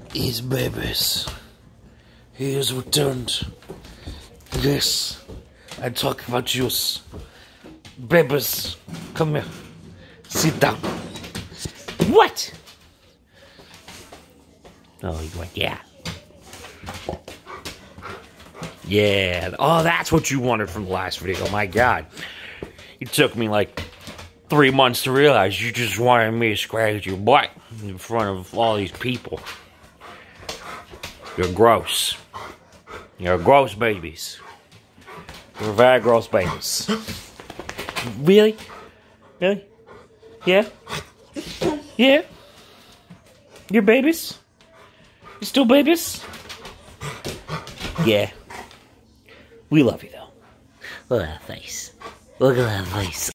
His babies. He has returned. Yes, I'm talking about juice. Babies, come here. Sit down. What? Oh, you went, yeah. Yeah. Oh, that's what you wanted from the last video. My God. It took me like 3 months to realize you just wanted me to scratch your butt in front of all these people. You're gross. You're gross babies. You're very gross babies. Really? Really? Yeah? Yeah? You're babies? You still babies? Yeah. We love you though. Look at that face. Look at that face.